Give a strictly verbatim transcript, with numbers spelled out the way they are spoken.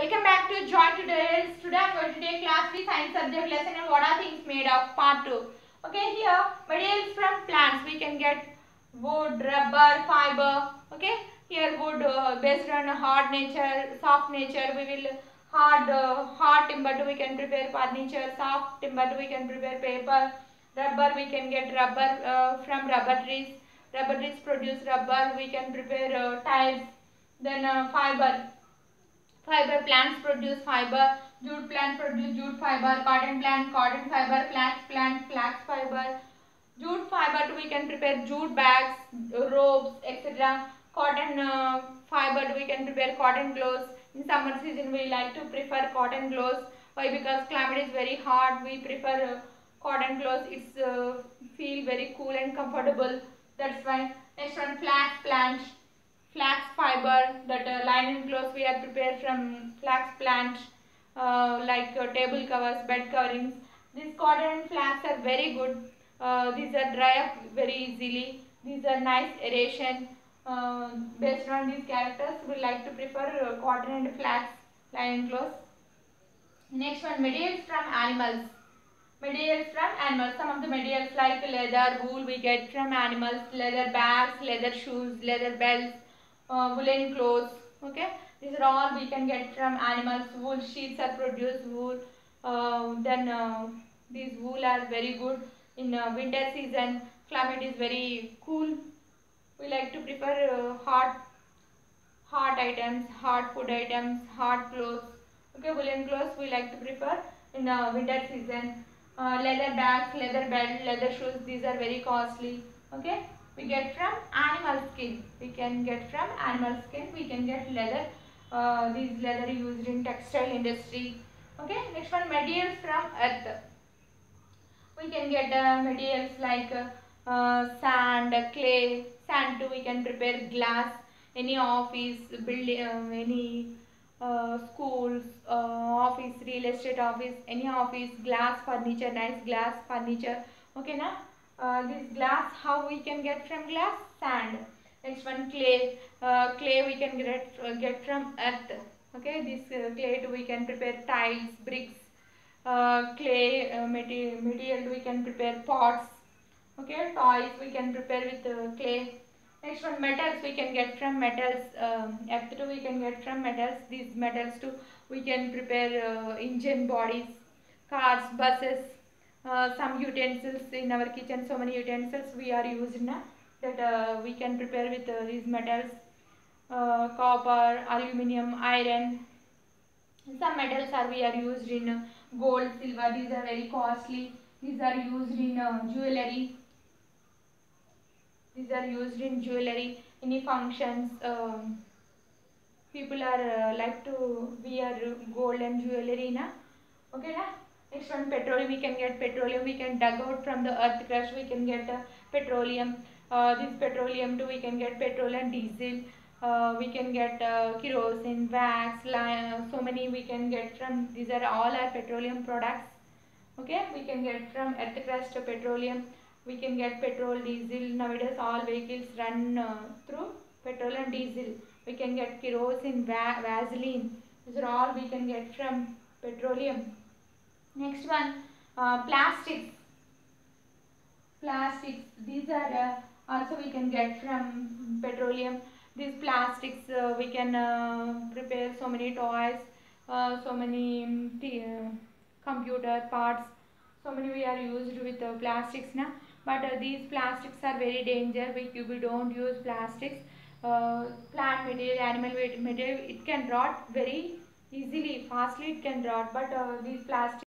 Welcome back to Joy Tutorials. Today I am going to take class three science subject lesson and what are things made of part two. Okay, here materials from plants. We can get wood, rubber, fiber. Okay, here wood uh, based on hard nature, soft nature. We will hard uh, hard timber we can prepare furniture. Soft timber we can prepare paper. Rubber we can get rubber uh, from rubber trees. Rubber trees produce rubber. We can prepare uh, tiles. Then uh, fiber. Fiber plants produce fiber, jute plant produce jute fiber, cotton plant cotton fiber, flax plant flax fiber. Jute fiber we can prepare jute bags, ropes, et cetera. Cotton uh, fiber we can prepare cotton clothes. In summer season we like to prefer cotton clothes. Why? Because climate is very hot. We prefer uh, cotton clothes. It's uh, feel very cool and comfortable. That's why. Next one, flax plant. Flax fiber, that uh, linen clothes we are prepared from flax plant, uh, like uh, table covers, bed coverings. These cotton and flax are very good. Uh, these are dry up very easily. These are nice aeration. Uh, based on these characters, we like to prefer uh, cotton and flax linen clothes. Next one, materials from animals. Materials from animals. Some of the materials like leather, wool we get from animals, leather bags, leather shoes, leather belts, uh, woolen clothes. Okay, these are all we can get from animals. Wool sheets are produced. Wool. Uh, then uh, these wool are very good in uh, winter season. Climate is very cool. We like to prefer uh, hot, hot items, hot food items, hot clothes. Okay, woolen clothes we like to prefer in uh, winter season. Uh, leather bags, leather belt, leather shoes, these are very costly. Okay, we get from animal skin. We can get from animal skin. We can get leather. Uh, these leather used in textile industry. Okay, next one, materials from earth. We can get uh, materials like uh, uh, sand, clay. Sand too we can prepare glass. Any office, building, uh, any uh, schools, uh, office, real estate office, any office, glass furniture, nice glass furniture. Okay, now uh, this glass, how we can get from glass? Sand. Next one, clay. Uh, clay we can get uh, get from earth. Okay, this uh, clay too we can prepare tiles, bricks, uh, clay uh, material, material we can prepare pots. Okay, toys we can prepare with uh, clay. Next one, metals we can get from metals. Um, F two we can get from metals. These metals too we can prepare uh, engine bodies, cars, buses, uh, some utensils in our kitchen. So many utensils we are using now that uh, we can prepare with uh, these metals. Uh, copper, aluminium, iron. Some metals are we are used in uh, gold, silver. These are very costly. These are used in uh, jewelry. These are used in jewelry. Any functions, um, people are uh, like to wear gold and jewelry, na. Okay, na. Next one, petroleum. We can get petroleum. We can dug out from the earth crust. We can get uh, petroleum. Uh, this petroleum too. We can get petrol and diesel. Uh, we can get uh, kerosene, wax, lime, uh, so many we can get from. These are all our petroleum products. Okay, we can get from earth crust petroleum. We can get petrol, diesel. Nowadays all vehicles run uh, through petrol and diesel. We can get kerosene, va vaseline. These are all we can get from petroleum. Next one, uh, plastics. Plastics. These are uh, also we can get from petroleum. These plastics uh, we can uh, prepare so many toys, uh, so many um, uh, computer parts. So many we are used with uh, plastics now. But uh, these plastics are very dangerous. We, we don't use plastics. Uh, plant material, animal material, it can rot very easily, fastly it can rot. But uh, these plastics